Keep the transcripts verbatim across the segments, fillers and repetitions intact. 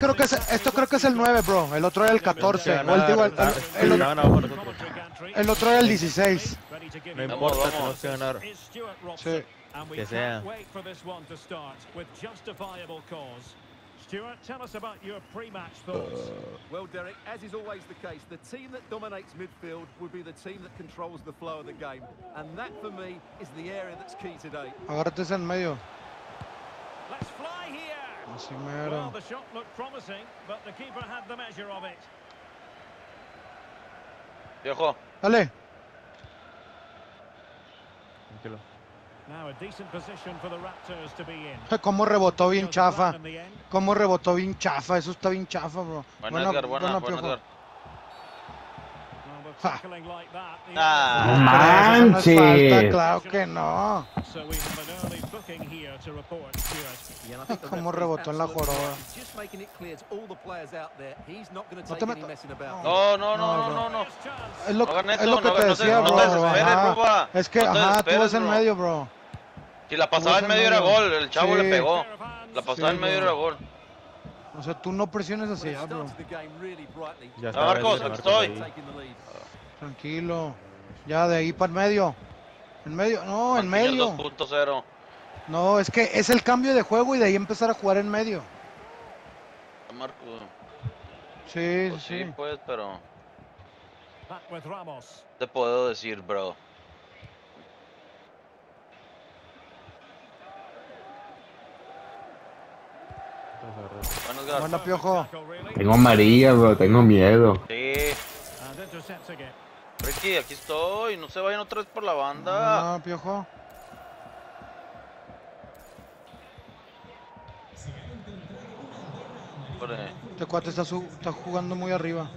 creo que es, esto creo que es el nueve, bro. El otro era el catorce. O el, digo, el, el, el, el, el otro era el dieciséis. No importa, tenemos que ganar. Sí. Que sea. Stuart, tell us about your pre-match thoughts. Well, Derek, as is always the case, the team that dominates midfield will be the team that controls the flow of the game. And that, for me, is the area that's key today. Agárrate en medio. Let's fly here. Así Well, mero. the shot looked promising, but the keeper had the measure of it. Viejo. Dale. Tranquilo. Now a decent position for the Raptors to be in. Cómo rebotó bien chafa. Cómo rebotó bien chafa. Eso está bien chafa, bro. Buena, Edgar, buena, buena, Piojo. Edgar. Ja. Ah. No manches. No es falta, claro que no. Cómo rebotó en la joroba. No te metas. No, no, no, no, no, no. Es lo, No hagan es eso, lo que no, te no te- decía, no te bro. desesperes, Ajá. Ruba. Es que, No te ajá, tú desesperes, vas en bro. medio, bro. Si la pasaba Tú en vas medio en era medio. gol, el chavo Sí. le pegó. La pasaba Sí, en medio bro. era gol. O sea, tú no presiones así, ya, bro. Ya Ah, Marcos, ves, aquí estoy. ahí. Tranquilo. Ya, de ahí para el medio. En medio, no, en Marquinhos medio. dos punto cero. No, es que es el cambio de juego y de ahí empezar a jugar en medio. Marco, Sí, pues sí. sí, pues, pero Back with Ramos. te puedo decir, bro. Bueno, Edgar. Buena, Piojo. Tengo amarilla, bro, tengo miedo. Sí. And intercepts again. Ricky, aquí estoy. No se vayan otra vez por la banda. Buena, Piojo. Hombre. Este cuate está, su- está jugando muy arriba.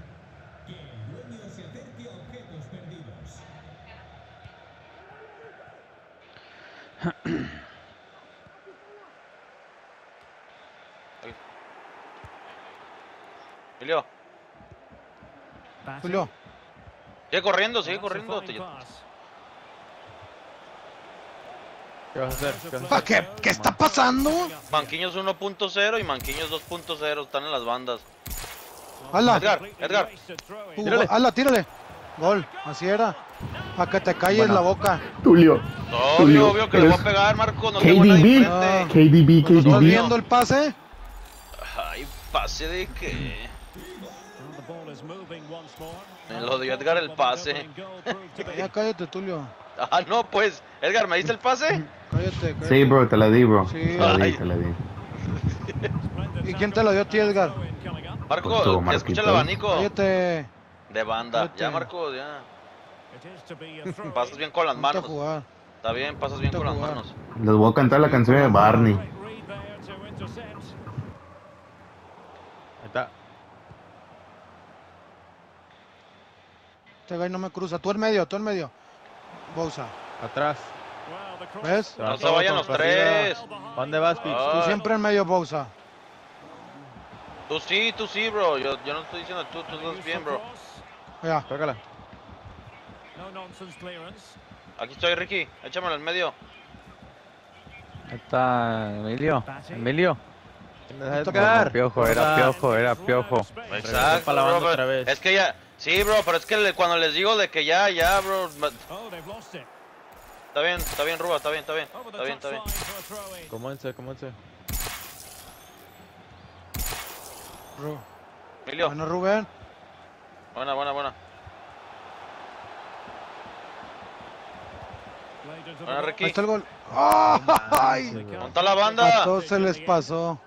Emilio, Julio. sigue corriendo, sigue corriendo. Te- ¿Qué vas a hacer? ¿Qué vas a ¿Pa' hacer? ¿Qué, ¿Qué está pasando? Manquiños uno punto cero y Manquiños dos punto cero. Están en las bandas. Hala. Edgar, Edgar. Uh, Tírale. Hala, tírale. Gol, así era. Para que te calles Bueno. la boca. Tulio. Obvio, Tulio, obvio que le voy eres a pegar, Marco. No tengo nadie K D B. enfrente. K D B, K ¿Estás D B. viendo el pase? Ay, pase de que. Me lo dio Edgar el pase. Ya cállate, Tulio. Ah, no, pues. Edgar, ¿me diste el pase? Cállate, cállate. Sí, bro, te la di, bro. Sí. Te la di, Ay. te la di. ¿Y quién te lo dio a ti, Edgar? Marco, Pues tú, que Marquito. escucha el abanico. Cállate. De banda. Cállate. Ya, Marco, ya. Pasas bien con las Ponte a manos. jugar. Está bien, pasas bien Ponte a con las jugar. manos. Les voy a cantar la canción de Barney. Ahí está. Este güey no me cruza. Tú en medio, tú en medio. Bousa. Atrás. ¿Ves? Se van No se todos vayan los para arriba. tres. ¿Dónde vas, Pitch? Ah. Tú siempre en medio, Bousa. Tú sí, tú sí, bro. Yo, yo no estoy diciendo tú, tú estás bien, bro. Ya. Tócala. Aquí estoy, Ricky. Échamelo en medio. Ahí está Emilio. Emilio. Edgar. Piojo, era piojo, era piojo. Exacto, para la banda bro, otra pero- vez. Es que ya. Sí, bro, pero es que le- cuando les digo de que ya, ya, bro. ma- Está bien, está bien, Ruba, está bien, está bien. Está bien, está bien. Comience, comience. Ru- Emilio, Bueno, Rubén. buena, buena, buena. Buena, Ahí Ricky. está el gol. ¡Ay! ¿Dónde está la A banda? todos se les pasó.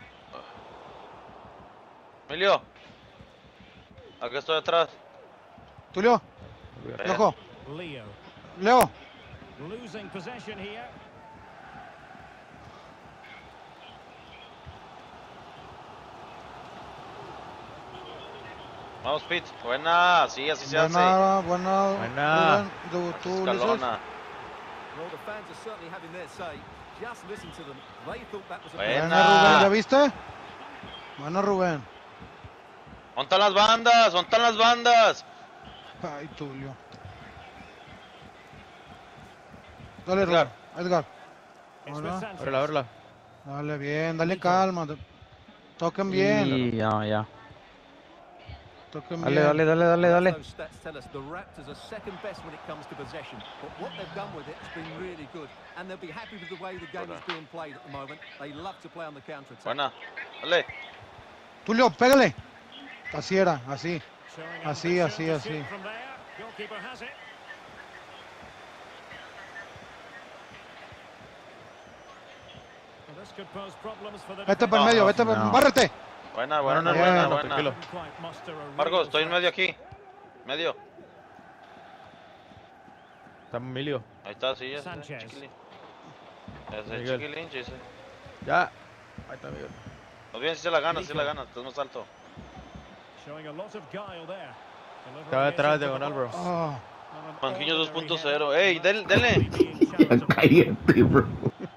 Emilio. Aquí estoy atrás. Tulio. Ven. Piojo. Leo. Leo. Losing possession here. Vamos, Pete. Buena, sí, así se hace. Buena, buena. Buena. Rubén. Tú, tú, Ulises. Escalona. Well, the fans are certainly having their say. Just listen to them. They thought that was a Buena. Buena, Rubén. ¿Ya viste? Buena, Rubén. ¿Dónde están las bandas? ¿Dónde están las bandas? Ay, Tulio. Dale, Edgar. Rubén. Edgar. It's Ahora. with Sanchez. Ábrela, ábrela. Dale bien, dale calma. Toquen bien. Y ya, ya. Toquen Dale, bien. dale, dale, dale, dale. Those stats tell us the Raptors are second best when it comes to possession, but what they've done with it has been really good, and they'll be happy with the way the game is being played at the moment. They love to play on the counter-attack. Buena. Dale. Tulio, pégale. Así era, así. Showing Así, ambition así, to shoot así. from there. Goalkeeper has it. Well, this could pose problems for the Vete para el No, medio, vete para no. ¡Bárrete! Buena, buena, No, no, buena, no, no, buena. tranquilo. Couldn't quite muster a real Marcos, estoy en threat. medio aquí. Medio. Está Emilio. Ahí está, sí, ya sé, Sánchez. chiquilín. Ya sé, Miguel. chiquilín, sí, sí. Ya. Ahí está Miguel. Más bien, si se la gana, si se la gana, estás más alto. Showing a lot of guile there. Estaba detrás diagonal, bro. Ah, Manquiño dos punto cero. Ey, del- denle. Ya cállate, bro.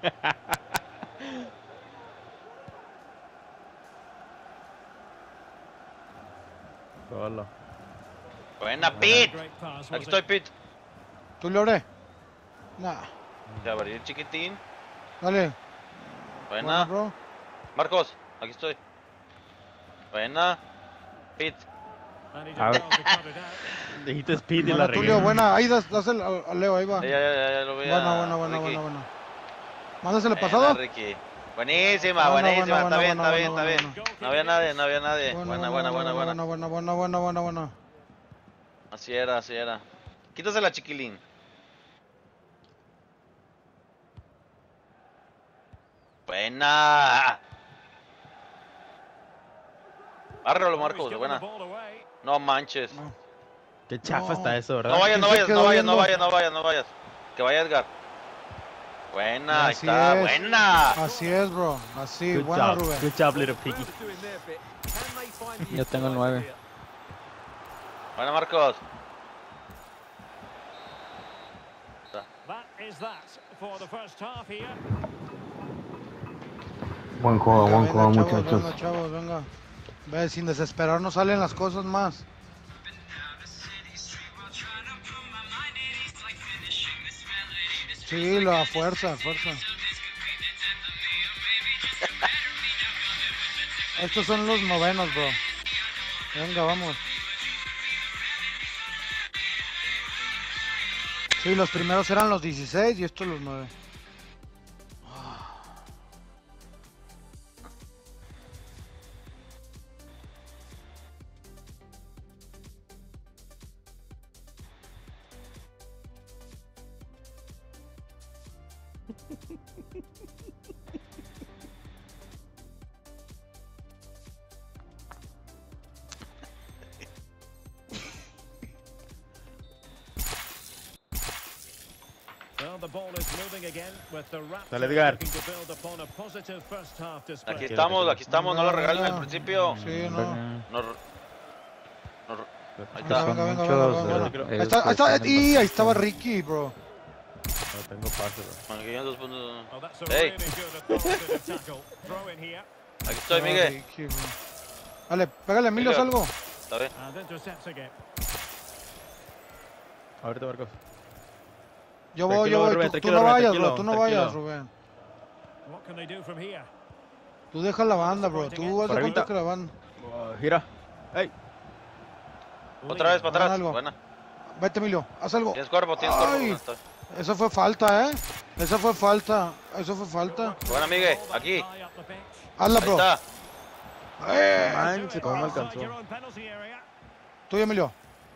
Solo. Buena, Pete. Aquí estoy, Pete. Tulio, ore. Nah. Ya abrir chiquitín. Dale. Buena. Bueno, bro. Marcos, aquí estoy. Buena. Pete. A ver. Dijiste speed y la Bueno, Tulio, regué. buena. Ahí das, dáselo al al Leo, ahí va. Ya, ya, ya, ya lo voy a. Buena, buena, buena, Ricky. buena, buena. Mándaselo Buena, pasado. Ricky. Buenísima, Buena, buenísima. buena, Está bien, buena, está bien, buena, está buena, bien. No había nadie, no había nadie. Buena, buena, buena, buena. buena, buena, buena, buena, buena, buena. Así era, así era. Quítasela, chiquilín. Buena. Bárralo, Marcos, buena. No manches. No. Qué chafa No. está eso, ¿verdad? No vayas, ¿Quién no se vayas, quedó no vayas, no viendo? vayas, no vayas, no vayas. Que vaya Edgar. Buena, ahí Así está, es. buena. Así es, bro. Así, Good buena, job. Rubén. Good job, little piggy. Raptors doing their bit. Can they find the Yo tengo el equaliser nueve. here? Buena, Marcos. That is that for the first half here. Buen juego, Venga, buen venga, juego, chavos, muchachos. venga, chavos, venga. Ve, sin desesperar no salen las cosas más. Sí, la fuerza, fuerza. Estos son los novenos, bro. Venga, vamos. Sí, los primeros eran los dieciséis y estos los nueve. Well, the ball is moving again with the Raptors Dale, Edgar. looking to build upon a positive first half display. Aquí estamos, aquí estamos, no lo regalen al Venga. principio. Sí, no. Venga. No, no- ahí Que está. son Venga, venga, muchos, venga, venga, eh, venga. Ahí ellos está, ahí que está, están en y ahí posición. estaba Ricky, bro. No tengo pase, bro. Manquillo dos puntos. Oh, that's a Hey. really good authoritative tackle. Throw in here Aquí estoy, Estaba Miguel. Ricky, bro. Dale, pégale, Emilio, Miguel. salgo. Está bien. and intercepts again. Ahorita, Marcos. Yo voy, Tranquilo, yo voy. Rubén, Tú, tú tranquilo, no Rubén, vayas, bro. tranquilo, Tú no tranquilo. vayas, Rubén. What can they do from here? Tú deja la banda, bro. Tú haz de Por cuenta ahorita. que la banda. Oh, gira. Ey. Otra vez para atrás. algo. Buena. Vete, Emilio, haz algo. Tienes cuerpo, tienes cuerpo. Ay. Buena, está. Eso fue falta, ¿eh? Eso fue falta. Eso fue falta. Buena, Miguel. Aquí. High up the bench. Hazla, Ahí bro. está. Eh, Manche, cómo me Outside alcanzó. your own penalty area. Tú, Emilio.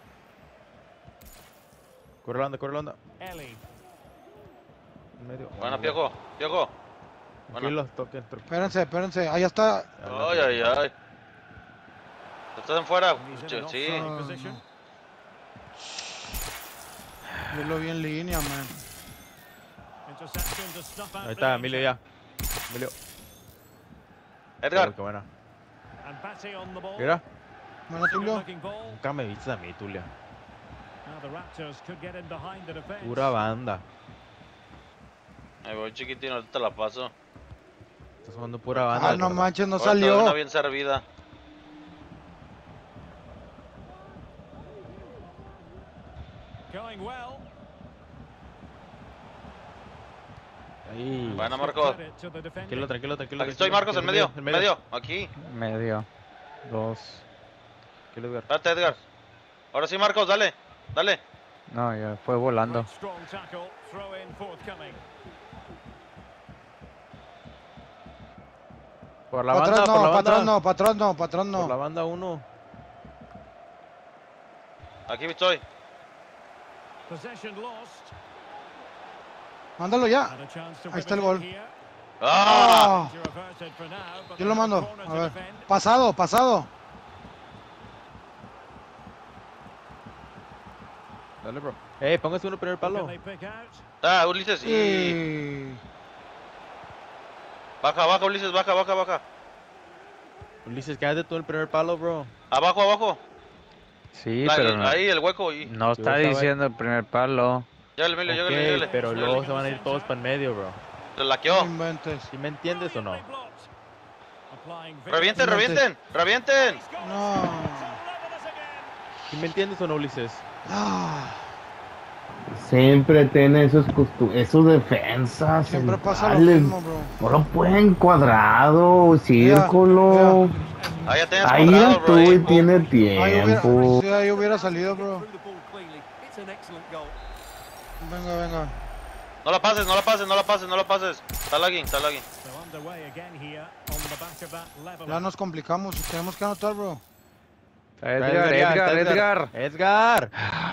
Corre la onda, corre la onda. Ellie. En medio. Buena, Piojo. Piojo. Tranquilo, toque. toque. Espérense, espérense. Ahí está. Ay, ay, ay. ¿Estás en fuera? And he's in an Sí. offside Ah, position. Yo lo vi en línea, man. Interception to snuff out Ahí está, the Emilio danger. ya. Emilio. Edgar. Oh, qué buena. And Batty on the ball. Mira. Bueno, Tulio. Looking ball. Nunca me viste a mí, Tulia. Now the Raptors could get in behind the defense. Pura banda. Ahí voy, chiquitín, ahorita te la paso. Estás jugando pura banda. Ah, no cabrón. manches, no Ahorita salió. Una bien servida. Going well. Ahí. Buena, Marcos. Tranquilo, tranquilo, tranquilo. Aquí estoy, Marcos, en medio, en medio. Aquí. Medio. Dos. Tranquilo, Edgar. Espérate, Edgar. Ahora sí, Marcos, dale. Dale. No, ya fue volando. Por la Para banda, atrás por la no, para banda. atrás no, para atrás no, para atrás Por la no. banda uno. Aquí estoy. Mándalo ya. Ahí está el gol. ¡Ah! Ah, yo lo mando. A ver. Pasado, pasado. Dale, bro. Ey, póngase uno primer palo. Ah, Ulises, y... Y... Baja, baja, Ulises, baja, baja, baja. Ulises, quédate tú en el primer palo, bro. Abajo, abajo. Sí, La- pero el- no, ahí, el hueco. Y... no está Yo estaba- diciendo el primer palo. Llegale, Emilio, Ok, llegale, llegale. pero Llegale. luego se van a ir todos para el medio, bro. Se No laqueó. inventes. ¿Sí me entiendes o no? Revienten, revienten, revienten. No. ¿Sí me entiendes o no, Ulises? Ah, Siempre tiene esos costu esos defensas siempre pasa lo centrales. mismo, bro. No lo pueden cuadrado, círculo. Ahí ya tenías Ahí cuadrado, el bro. ahí. tú tiene Ahí hubiera, tiempo. sí, ahí hubiera salido, bro. Through the ball cleanly. It's an excellent goal. Venga, venga. No la pases, no la pases, no la pases, no la pases. Está lagging, está lagging. Ya nos complicamos. Tenemos que anotar, bro. Edgar, ya, Edgar, está Edgar. Edgar.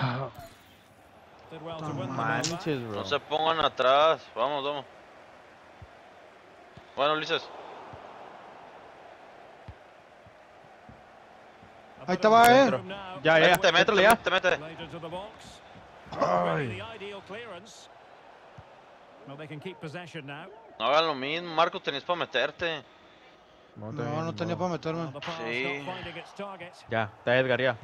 Toma. Manches, bro. No se pongan atrás. Vamos, vamos. Bueno, Ulises. Ahí te va, eh. Ya, ya, Métete, métete, métele ya. métete, métete. Ay. No hagan lo mismo, Marcos, tenías para meterte. No, No, no tenía para meterme. Sí. Ya, está Edgar ya.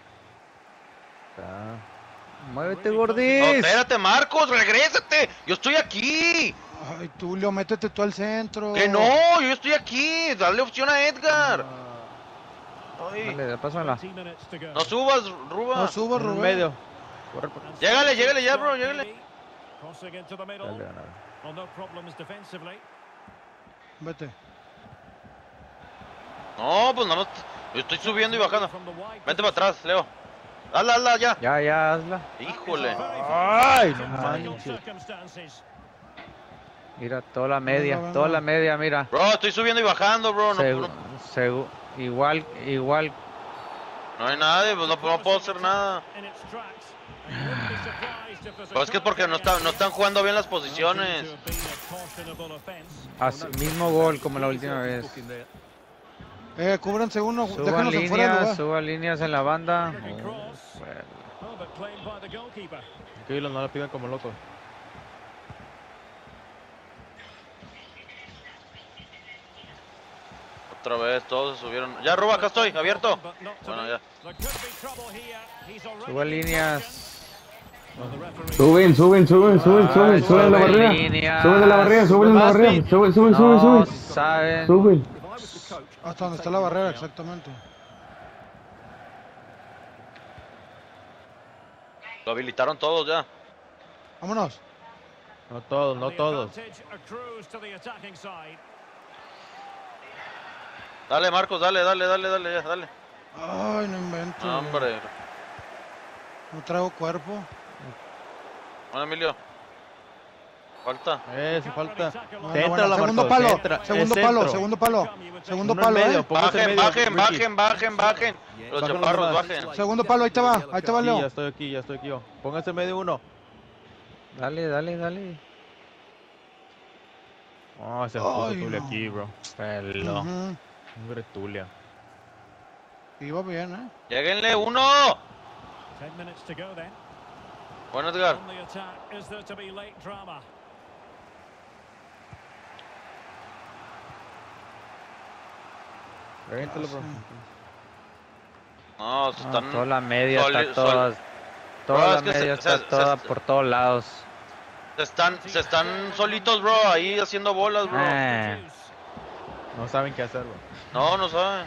Está. Muévete, No, gordis. espérate, Marcos, regrésate. Yo estoy aquí. Ay, Tulio, métete tú al centro. Que no, yo estoy aquí. Dale opción a Edgar. Ay. Dale, pásamela. No subas, Ruba. No subas, En el Rubén. medio. Corre por. Llégale, llégale ya, bro, llégale. Dale, ganar. Vete. No, pues no, yo estoy subiendo y bajando. Vente para atrás, Leo. Hazla, hazla ya. Ya, ya, hazla. Híjole. Ay, no Ay. manches. Mira, toda la media, Venga, venga. toda la media, mira. Bro, estoy subiendo y bajando, bro. No, Segu- no, segu- igual, igual. no hay nadie, pues no, no puedo hacer nada. Pues es que es porque no, está, no están jugando bien las posiciones. Así, mismo gol como la última vez. Eh, cúbranse uno. Suba Déjanos en fuera de líneas, lugar. suba líneas en la banda. Oh, bueno. Tranquilo, no la pidan como loco. Otra vez, todos se subieron. Ya, Ruba, acá estoy, abierto. Bueno, ya. Suba líneas. Suben, suben, suben, suben, suben, Ay, suben la suben barrera. líneas. Suben de la barrera, suben de la Más barrera. fit. Suben, suben, suben, No suben. saben. Suben. If I was the coach, Hasta donde está la barrera, exactamente. Lo habilitaron todos ya. Vámonos. No todos, no todos. Dale, Marcos, dale, dale, dale, dale, ya, dale. Ay, no invento. No, hombre. No traigo cuerpo. Bueno, Emilio. Falta. Eso, falta. Bueno, Centra bueno, la segundo Marcos, palo, centra, segundo es palo, centro. segundo palo, segundo Uno en palo, medio, eh. póngase en Bajen, medio, bajen, Ricky. bajen, bajen, bajen. Los Bájalo chaparros, nomás. bajen. Segundo palo, ahí te va, ahí te va, Sí, ya Leo. estoy aquí, ya estoy aquí yo. Póngase en medio uno. Dale, dale, dale. Oh, ese puto Ay, Tulia no. aquí, bro. Pelo. Ujú. Hombre, Tulia. Iba bien, eh. Lléguenle uno. Bueno, Edgar. Reviéntalo, bro. No, se No, están. toda la media soli- está toda. sol- Toda No, la es que se- media se- está se- toda se- por todos lados. Se están, se están solitos, bro, ahí haciendo bolas, bro. Eh, No saben qué hacer, bro. No, no saben.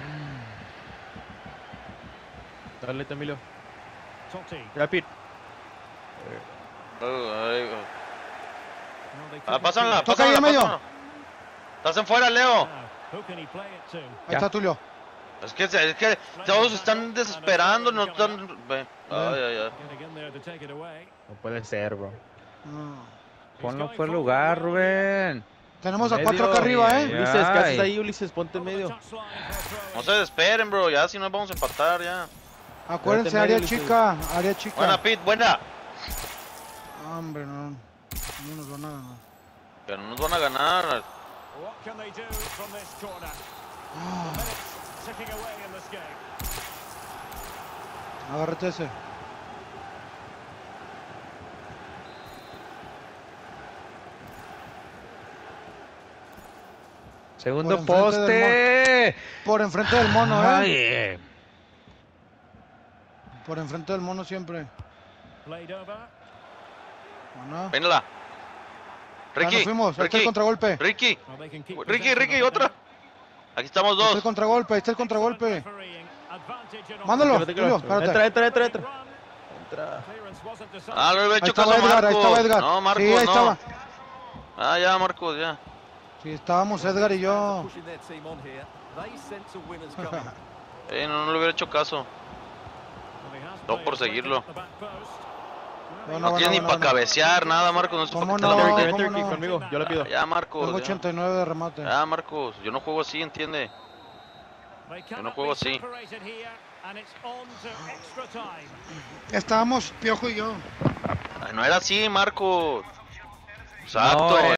Dale, Emilio. Ya, Pete. Ay, ay, Ah, pásanla, Toca ahí pásanla, en medio. pásanla. Estás en fuera, Leo. Who can he play it to? Ahí Ya. está Tulio. Es que, es que todos están desesperando, no están... Ve. Ay, ay, ay. Getting in there to take it away. No puede ser, bro. No. Ponlo por el lugar, Rubén. Tenemos a Medio. cuatro acá arriba, ¿eh? Ya. Ulises, ¿qué haces Ay. ahí, Ulises? Ponte en Over the medio. touchline for a throw No in. se desesperen, bro. Ya si nos vamos a empatar, ya. Acuérdense, Quédate área medio, chica, área chica. Buena, Pete, buena. Hombre, no. No nos van a ganar. Pero no nos van a ganar. What can they do from this corner? Ah, Minutes ticking away in this game. agárrate ese. Segundo Por enfrente poste. Por enfrente del mono, Ay, ¿eh? eh. Por enfrente del mono siempre. Played over. Bueno. Vénela. Ya nos Ricky, fuimos. Ahí está el Ricky, contragolpe. Ricky, Well, they can keep Ricky, possession Ricky, of it. otra. Aquí estamos Ahí está el dos. contragolpe, ahí está el contragolpe. Refereeing. Advantage in Mándalo, Tírate, Tulio, tírate. espérate. Entra, entra, entra, entra. run. Entra. Clearance wasn't decided. Ah, no le he Ahí hecho estaba caso a Edgar, ahí estaba Marcos. Edgar. No, Marcos, Sí, ahí no. estaba. Ah, ya, Marcos, ya. Sí, estábamos Edgar y yo. Pushing their team on here. They sense a winner's coming. Eh, no, no le hubiera hecho caso. Well, he has No played por it right seguirlo. at the back post. Bueno, No bueno, tiene ni bueno, para bueno. cabecear, nada, Marcos. No sé ¿Cómo para qué no? está Vente, Ricky. vente, ¿cómo Ricky, no? conmigo. Yo le pido. Ya, Marcos. Tengo Ya. ochenta y nueve de remate. Ya, Marcos. Yo no juego así, entiende. They no cannot juego be así. separated here, and it's on to extra time. Estábamos Piojo y yo. Ay, no era así, Marcos. Exacto. No,